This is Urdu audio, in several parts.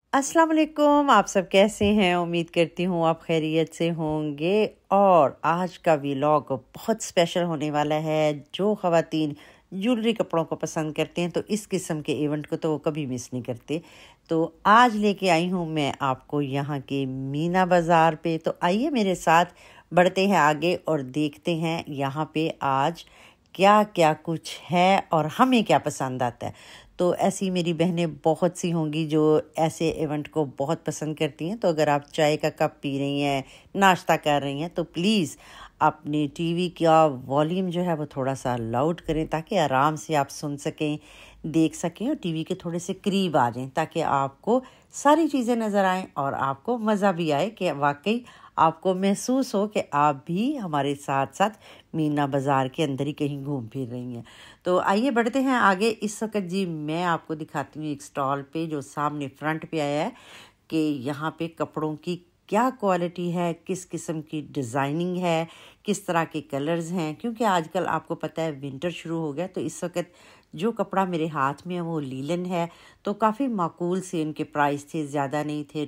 अस्सलाम वालेकुम। आप सब कैसे हैं? उम्मीद करती हूँ आप खैरियत से होंगे। और आज का व्लॉग बहुत स्पेशल होने वाला है। जो ख़वातीन ज्वेलरी कपड़ों को पसंद करते हैं तो इस किस्म के इवेंट को तो वो कभी मिस नहीं करते। तो आज लेके आई हूँ मैं आपको यहाँ के मीना बाज़ार पे। तो आइए मेरे साथ बढ़ते हैं आगे और देखते हैं यहाँ पे आज क्या क्या कुछ है और हमें क्या पसंद आता है। तो ऐसी मेरी बहनें बहुत सी होंगी जो ऐसे इवेंट को बहुत पसंद करती हैं। तो अगर आप चाय का कप पी रही हैं, नाश्ता कर रही हैं, तो प्लीज़ अपनी टीवी का वॉल्यूम जो है वो थोड़ा सा लाउड करें ताकि आराम से आप सुन सकें, देख सकें और टीवी के थोड़े से करीब आ जाएं ताकि आपको सारी चीज़ें नज़र आएं और आपको मज़ा भी आए कि वाकई आपको महसूस हो कि आप भी हमारे साथ साथ मीना बाज़ार के अंदर ही कहीं घूम फिर रही हैं। तो आइए बढ़ते हैं आगे। इस वक्त जी मैं आपको दिखाती हूँ एक स्टॉल पे जो सामने फ्रंट पे आया है कि यहाँ पे कपड़ों की क्या क्वालिटी है, किस किस्म की डिज़ाइनिंग है, किस तरह के कलर्स हैं। क्योंकि आजकल आपको पता है विंटर शुरू हो गया, तो इस वक्त जो कपड़ा मेरे हाथ में है वो लीलन है। तो काफ़ी माकूल से इनके प्राइस थे, ज़्यादा नहीं थे।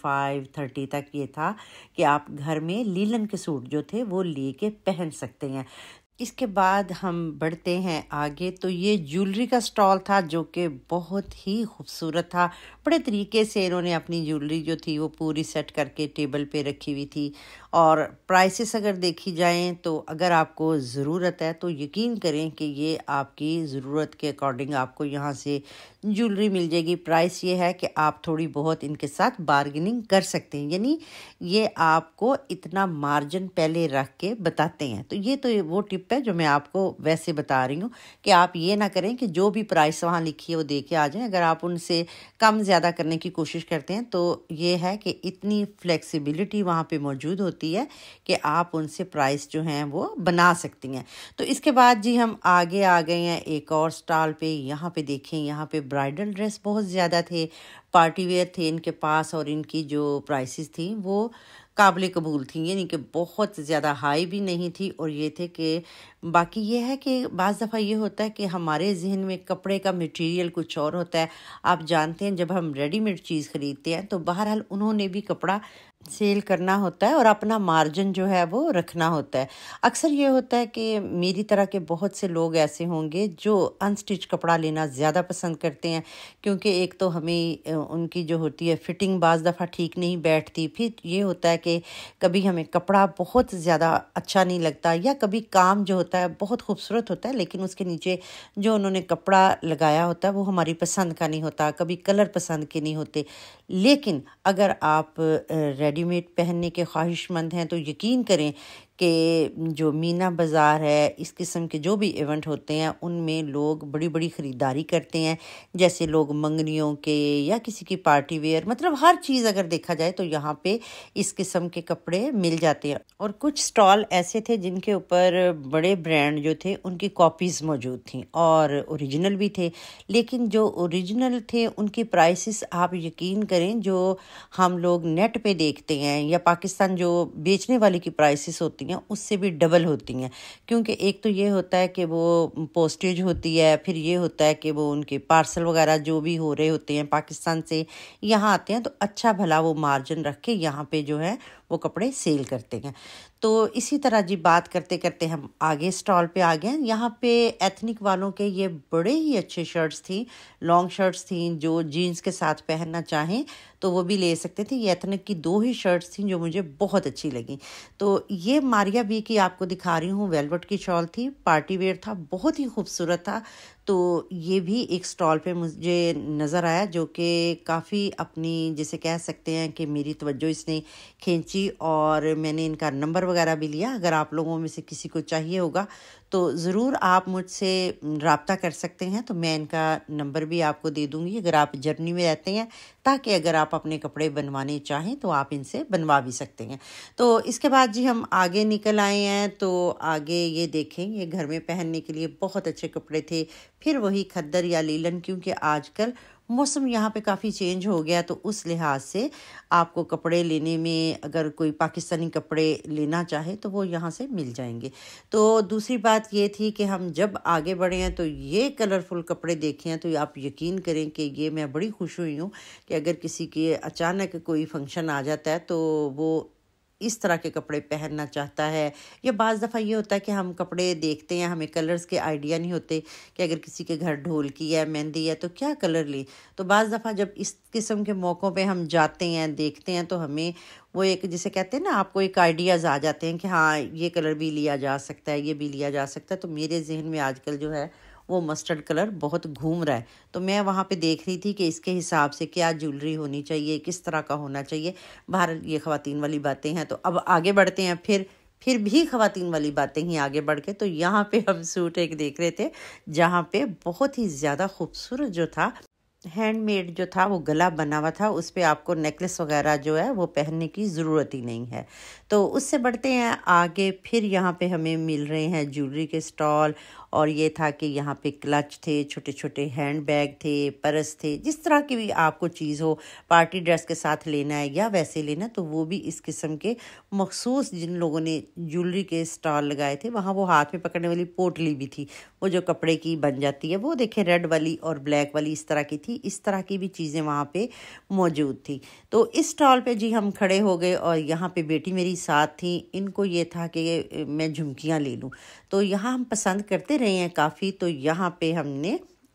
25-30 तक ये था कि आप घर में लीलन के सूट जो थे वो लेके पहन सकते हैं। इसके बाद हम बढ़ते हैं आगे। तो ये ज्वेलरी का स्टॉल था जो कि बहुत ही खूबसूरत था। बड़े तरीके से इन्होंने अपनी ज्वेलरी जो थी वो पूरी सेट करके टेबल पे रखी हुई थी। और प्राइसेस अगर देखी जाएं तो अगर आपको ज़रूरत है तो यकीन करें कि ये आपकी ज़रूरत के अकॉर्डिंग आपको यहाँ से ज्वेलरी मिल जाएगी। प्राइस ये है कि आप थोड़ी बहुत इनके साथ बार्गेनिंग कर सकते हैं, यानी ये आपको इतना मार्जिन पहले रख के बताते हैं। तो ये तो वो टिप है जो मैं आपको वैसे बता रही हूँ कि आप ये ना करें कि जो भी प्राइस वहाँ लिखी है वो दे के आ जाएं। अगर आप उनसे कम ज़्यादा करने की कोशिश करते हैं तो ये है कि इतनी फ्लेक्सिबिलिटी वहाँ पे मौजूद होती है कि आप उनसे प्राइस जो हैं वो बना सकती हैं। तो इसके बाद जी हम आगे आ गए हैं एक और स्टॉल पे। यहाँ पे देखें, यहाँ पे ब्राइडल ड्रेस बहुत ज़्यादा थे, पार्टी वेयर थे इनके पास और इनकी जो प्राइसेस थी वो काबिल कबूल थी, यानी कि बहुत ज़्यादा हाई भी नहीं थी। और ये थे कि बाकी ये है कि बाज़ दफ़ा ये होता है कि हमारे जहन में कपड़े का मटेरियल कुछ और होता है। आप जानते हैं जब हम रेडीमेड चीज़ ख़रीदते हैं तो बहरहाल उन्होंने भी कपड़ा सेल करना होता है और अपना मार्जिन जो है वो रखना होता है। अक्सर ये होता है कि मेरी तरह के बहुत से लोग ऐसे होंगे जो अनस्टिच कपड़ा लेना ज़्यादा पसंद करते हैं, क्योंकि एक तो हमें उनकी जो होती है फिटिंग बाज़ दफ़ा ठीक नहीं बैठती। फिर ये होता है कि कभी हमें कपड़ा बहुत ज़्यादा अच्छा नहीं लगता, या कभी काम जो होता है बहुत खूबसूरत होता है लेकिन उसके नीचे जो उन्होंने कपड़ा लगाया होता है वो हमारी पसंद का नहीं होता, कभी कलर पसंद के नहीं होते। लेकिन अगर आप रेडीमेड पहनने के ख्वाहिशमंद हैं तो यकीन करें कि जो मीना बाज़ार है, इस किस्म के जो भी इवेंट होते हैं उनमें लोग बड़ी बड़ी ख़रीदारी करते हैं। जैसे लोग मंगनियों के या किसी की पार्टी वेयर, मतलब हर चीज़ अगर देखा जाए तो यहाँ पे इस किस्म के कपड़े मिल जाते हैं। और कुछ स्टॉल ऐसे थे जिनके ऊपर बड़े ब्रांड जो थे उनकी कॉपीज़ मौजूद थी और ओरिजिनल भी थे। लेकिन जो ओरिजिनल थे उनकी प्राइसेस आप यकीन करें जो हम लोग नेट पे देखते हैं या पाकिस्तान जो बेचने वाले की प्राइसेस होती हैं उससे भी डबल होती हैं। क्योंकि एक तो ये होता है कि वो पोस्टेज होती है, फिर ये होता है कि वो उनके पार्सल वगैरह जो भी हो रहे होते हैं पाकिस्तान से यहाँ आते हैं तो अच्छा भला वो मार्जिन रख के यहाँ पे जो है वो कपड़े सेल करते हैं। तो इसी तरह जी बात करते करते हम आगे स्टॉल पे आ गए। यहाँ पे एथनिक वालों के ये बड़े ही अच्छे शर्ट्स थी, लॉन्ग शर्ट्स थी, जो जीन्स के साथ पहनना चाहें तो वो भी ले सकते थे। ये एथनिक की 2 ही शर्ट्स थी जो मुझे बहुत अच्छी लगी। तो ये मारिया बी की आपको दिखा रही हूँ, वेलवेट की शॉल थी, पार्टी वेयर था, बहुत ही खूबसूरत था। तो ये भी एक स्टॉल पे मुझे नज़र आया जो कि काफ़ी अपनी जिसे कह सकते हैं कि मेरी तवज्जो इसने खींची और मैंने इनका नंबर वगैरह भी लिया। अगर आप लोगों में से किसी को चाहिए होगा तो ज़रूर आप मुझसे रब्ता कर सकते हैं, तो मैं इनका नंबर भी आपको दे दूँगी अगर आप जर्मनी में रहते हैं, ताकि अगर आप अपने कपड़े बनवाने चाहें तो आप इनसे बनवा भी सकते हैं। तो इसके बाद जी हम आगे निकल आए हैं। तो आगे ये देखें, ये घर में पहनने के लिए बहुत अच्छे कपड़े थे। फिर वही खद्दर या लीलन, क्योंकि आजकल موسم یہاں پہ کافی چینج ہو گیا، تو اس لحاظ سے آپ کو کپڑے لینے میں اگر کوئی پاکستانی کپڑے لینا چاہے تو وہ یہاں سے مل جائیں گے۔ تو دوسری بات یہ تھی کہ ہم جب آگے بڑھے ہیں تو یہ کلرفل کپڑے دیکھے ہیں تو آپ یقین کریں کہ یہ میں بڑی خوش ہوئی ہوں کہ اگر کسی کے اچانک کوئی فنکشن آ جاتا ہے تو وہ اس طرح کے کپڑے پہننا چاہتا ہے، یا بعض دفعہ یہ ہوتا ہے کہ ہم کپڑے دیکھتے ہیں، ہمیں کلرز کے آئیڈیا نہیں ہوتے کہ اگر کسی کے گھر ڈھولکی ہے، مہندی ہے تو کیا کلر لیں۔ تو بعض دفعہ جب اس قسم کے موقعوں پہ ہم جاتے ہیں، دیکھتے ہیں، تو ہمیں وہ ایک جسے کہتے ہیں نا، آپ کو ایک آئیڈیاز آ جاتے ہیں کہ ہاں یہ کلر بھی لیا جا سکتا ہے، یہ بھی لیا جا سکتا ہے۔ تو میرے ذہن میں آج کل جو ہے وہ مسٹرڈ کلر بہت گھوم رہا ہے، تو میں وہاں پہ دیکھ رہی تھی کہ اس کے حساب سے کیا جیولری ہونی چاہیے، کس طرح کا ہونا چاہیے۔ باہر یہ خواتین والی باتیں ہیں، تو اب آگے بڑھتے ہیں، پھر بھی خواتین والی باتیں ہی آگے بڑھ کے، تو یہاں پہ ہم سوٹ ایک دیکھ رہے تھے جہاں پہ بہت ہی زیادہ خوبصورت جو تھا، ہینڈ میڈ جو تھا، وہ گلا بنا ہوا تھا، اس پہ آپ کو نیکلس وغیرہ جو ہے وہ پہننے کی ضرورت ہی نہیں ہے۔ تو اس سے بڑھتے ہیں آگے، پھر یہاں پہ ہمیں مل رہے ہیں جیولری کے سٹال، اور یہ تھا کہ یہاں پہ کلچ تھے، چھوٹے چھوٹے ہینڈ بیگ تھے، پرس تھے، جس طرح کی بھی آپ کو چیز ہو، پارٹی ڈریس کے ساتھ لینا ہے یا ویسے لینا، تو وہ بھی اس قسم کے مخصوص جن لوگوں نے جیولری کے سٹال لگائے تھے، وہاں وہ ہاتھ میں پکڑنے والی پوٹلی بھی تھی، وہ جو کپڑے کی بن جاتی ہے، وہ دیکھیں ریڈ والی اور بلیک والی اس طرح کی تھی، اس طرح کی بھی چیزیں وہاں پہ موجود تھی۔ تو اس سٹال پہ جی ہم کھڑے ہو گئے، اور یہاں پہ بیٹی میری ساتھ تھی، ان کو یہ تھا کہ میں جھمکیاں لے لوں، تو یہاں ہم پسند کرتے رہے ہیں کافی، تو یہاں پہ ہم نے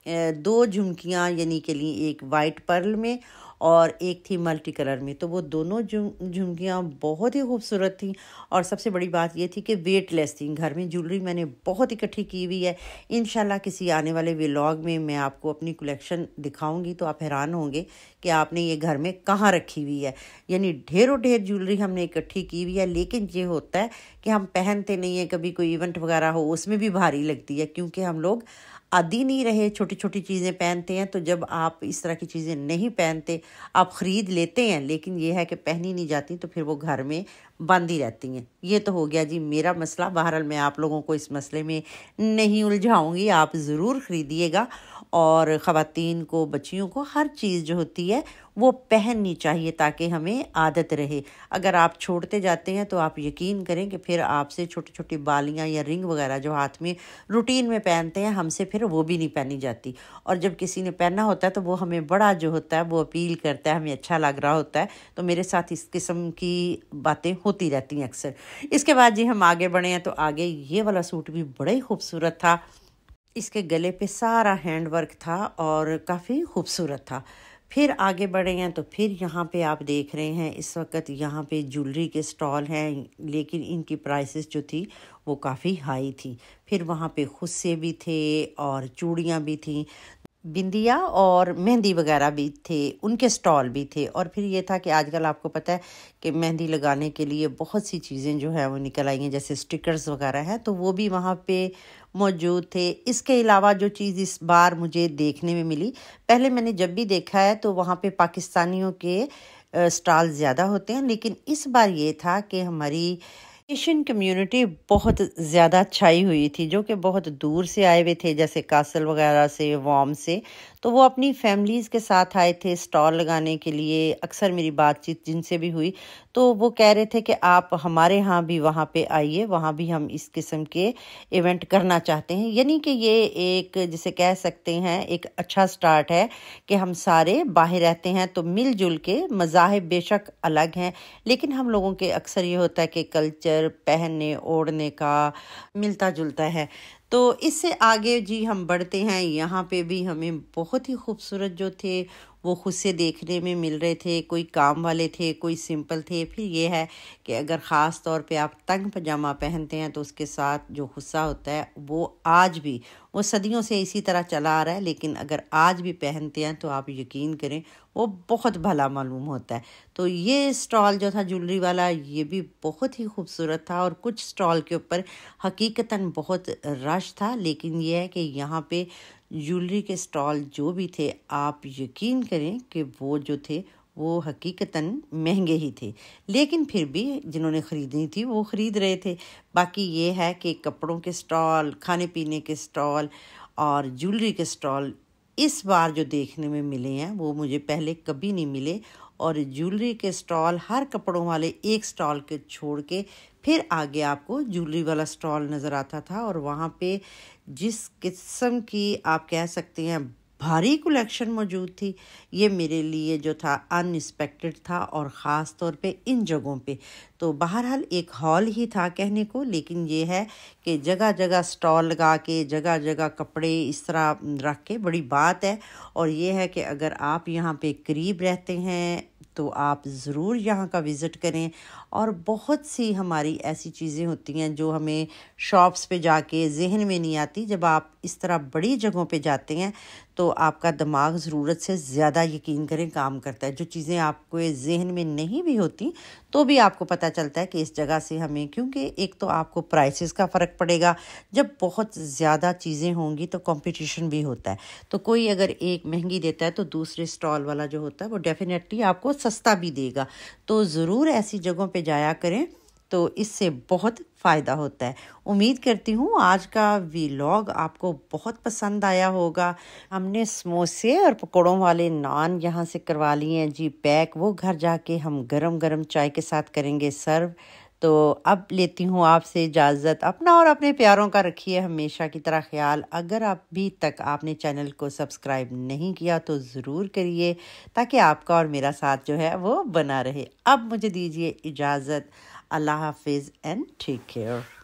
2 جھمکیاں یعنی کہ لی، ایک وائٹ پرل میں اور ایک تھی ملٹی کلر میں، تو وہ دونوں جھمکیاں بہت ہی خوبصورت تھیں، اور سب سے بڑی بات یہ تھی کہ ویٹ لیس تھیں۔ گھر میں جیولری میں نے بہت اکٹھی کی ہوئی ہے، انشاءاللہ کسی آنے والے ولاگ میں آپ کو اپنی کلیکشن دکھاؤں گی، تو آپ حیران ہوں گے کہ آپ نے یہ گھر میں کہاں رکھی ہوئی ہے۔ یعنی ڈھیروں ڈھیر جیولری ہم نے اکٹھی کی ہوئی ہے، لیکن یہ ہوتا ہے کہ ہم پہنتے نہیں ہیں، کبھی کوئی ایونٹ وغیرہ ہو اس میں بھی بھاری لگتی ہے، کیونکہ ہم لوگ عادی نہیں رہے، چھوٹی چھوٹی چیزیں پہنتے ہیں۔ تو جب آپ اس طرح کی چیزیں نہیں پہنتے، آپ خرید لیتے ہیں لیکن یہ ہے کہ پہنی نہیں جاتی، تو پھر وہ گھر میں بند ہی رہتی ہیں۔ یہ تو ہو گیا جی میرا مسئلہ، بہرحال میں آپ لوگوں کو اس مسئلے میں نہیں الجھاؤں گی، آپ ضرور خریدیے گا، اور خواتین کو، بچیوں کو ہر چیز جو ہوتی ہے وہ پہننی چاہیے تاکہ ہمیں عادت رہے۔ اگر آپ چھوڑتے جاتے ہیں تو آپ یقین کریں کہ پھر آپ سے چھوٹی چھوٹی بالیاں یا رنگ وغیرہ جو ہاتھ میں روٹین میں پہنتے ہیں، ہم سے پھر وہ بھی نہیں پہنی جاتی، اور جب کسی نے پہننا ہوتا ہے تو وہ ہمیں بڑا جو ہوتا ہے وہ اپیل کرتا ہے، ہمیں اچھا لگ رہا ہوتا ہے۔ تو میرے ساتھ اس قسم کی باتیں ہوتی رہتی ہیں اکثر۔ اس کے بعد جی ہم آگے بڑھے ہیں، تو آگے یہ والا سوٹ بھی بڑا ہی خوبصورت تھا، اس کے گلے پہ سارا ہینڈ ورک تھا اور کافی خوبصورت تھا۔ پھر آگے بڑھے ہیں تو پھر یہاں پہ آپ دیکھ رہے ہیں اس وقت یہاں پہ جیولری کے سٹال ہیں، لیکن ان کی پرائسز جو تھی وہ کافی ہائی تھی۔ پھر وہاں پہ خصے بھی تھے اور چوڑیاں بھی تھیں، بندیا اور مہندی وغیرہ بھی تھے، ان کے سٹال بھی تھے۔ اور پھر یہ تھا کہ آج کل آپ کو پتہ ہے کہ مہندی لگانے کے لیے بہت سی چیزیں جو ہے وہ نکل آئی ہیں، جیسے سٹکرز وغیرہ ہیں، تو وہ بھی وہاں پہ موجود تھے۔ اس کے علاوہ جو چیز اس بار مجھے دیکھنے میں ملی، پہلے میں نے جب بھی دیکھا ہے تو وہاں پہ پاکستانیوں کے سٹال زیادہ ہوتے ہیں، لیکن اس بار یہ تھا کہ ہماری ایشین کمیونٹی بہت زیادہ چھائی ہوئی تھی، جو کہ بہت دور سے آئے ہوئے تھے، جیسے کاسل وغیرہ سے، وام سے، تو وہ اپنی فیملیز کے ساتھ آئے تھے سٹال لگانے کے لیے۔ اکثر میری بات چیت جن سے بھی ہوئی تو وہ کہہ رہے تھے کہ آپ ہمارے ہاں بھی وہاں پہ آئیے، وہاں بھی ہم اس قسم کے ایونٹ کرنا چاہتے ہیں۔ یعنی کہ یہ ایک جسے کہہ سکتے ہیں ایک اچھا سٹارٹ ہے کہ ہم سارے باہر رہتے ہیں تو مل جل کے، مذاہب بے شک الگ ہیں لیکن ہم لوگوں کے اکثر یہ ہوتا ہے کہ کلچر پہننے اوڑھنے کا ملتا جلتا ہے۔ تو اس سے آگے جی ہم بڑھتے ہیں، یہاں پہ بھی ہمیں بہت ہی خوبصورت جو تھے وہ خود سے دیکھنے میں مل رہے تھے، کوئی کام والے تھے، کوئی سمپل تھے۔ پھر یہ ہے کہ اگر خاص طور پہ آپ تنگ پجامہ پہنتے ہیں تو اس کے ساتھ جو خصہ ہوتا ہے وہ آج بھی، وہ صدیوں سے اسی طرح چلا آ رہا ہے، لیکن اگر آج بھی پہنتے ہیں تو آپ یقین کریں وہ بہت بھلا معلوم ہوتا ہے۔ تو یہ سٹال جو تھا جیولری والا، یہ بھی بہت ہی خوبصورت تھا، اور کچھ سٹال کے اوپر حقیقتاً بہت رش تھا، لیکن یہ ہے کہ یہاں پہ جیولری کے سٹال جو بھی تھے، آپ یقین کریں کہ وہ جو تھے وہ حقیقتاً مہنگے ہی تھے، لیکن پھر بھی جنہوں نے خریدنی تھی وہ خرید رہے تھے۔ باقی یہ ہے کہ کپڑوں کے سٹال، کھانے پینے کے سٹال اور جیولری کے سٹال اس بار جو دیکھنے میں ملے ہیں وہ مجھے پہلے کبھی نہیں ملے، اور جیولری کے سٹال ہر کپڑوں والے ایک سٹال کے چھوڑ کے پھر آگے آپ کو جیولری والا سٹال نظر آتا تھا، اور وہاں پہ جس قسم کی آپ کہہ سکتے ہیں بھاری کلیکشن موجود تھی، یہ میرے لیے جو تھا ان ایکسپیکٹڈ تھا، اور خاص طور پہ ان جگہوں پہ تو بہرحال ایک ہال ہی تھا کہنے کو، لیکن یہ ہے کہ جگہ جگہ سٹال لگا کے جگہ جگہ کپڑے اس طرح رکھ کے بڑی بات ہے۔ اور یہ ہے کہ اگر آپ یہاں پہ قریب رہتے ہیں تو آپ ضرور یہاں کا وزٹ کریں، اور بہت سی ہماری ایسی چیزیں ہوتی ہیں جو ہمیں شاپس پہ جا کے ذہن میں نہیں آتی، جب آپ اس طرح بڑی جگہوں پہ جاتے ہیں تو آپ کا دماغ ضرورت سے زیادہ یقین کریں کام کرتا ہے، جو چیزیں آپ کو ذہن میں نہیں بھی ہوتی تو بھی آپ کو پتہ چلتا ہے کہ اس جگہ سے ہمیں، کیونکہ ایک تو آپ کو پرائسز کا فرق پڑے گا، جب بہت زیادہ چیزیں ہوں گی تو کمپٹیشن بھی ہوتا ہے، تو کوئی اگر ایک مہنگی دیتا ہے تو دوسرے سٹال والا جو ہوتا ہے وہ ڈیفینیٹلی آپ کو سستا بھی دے گا، تو ضرور ایسی جگہوں پہ جایا کریں، تو اس سے بہت فائدہ ہوتا ہے۔ امید کرتی ہوں آج کا ویلاگ آپ کو بہت پسند آیا ہوگا۔ ہم نے سموسے اور پکوڑوں والے نان یہاں سے کروا لیے ہیں جی پیک، وہ گھر جا کے ہم گرم گرم چائے کے ساتھ کریں گے سرو۔ تو اب لیتی ہوں آپ سے اجازت، اپنا اور اپنے پیاروں کا رکھیے ہمیشہ کی طرح خیال۔ اگر ابھی تک آپ نے چینل کو سبسکرائب نہیں کیا تو ضرور کریے، تاکہ آپ کا اور میرا ساتھ جو ہے وہ بنا رہے۔ اب مجھے دیجیے اجازت، اللہ حافظ اینڈ ٹیک کیئر۔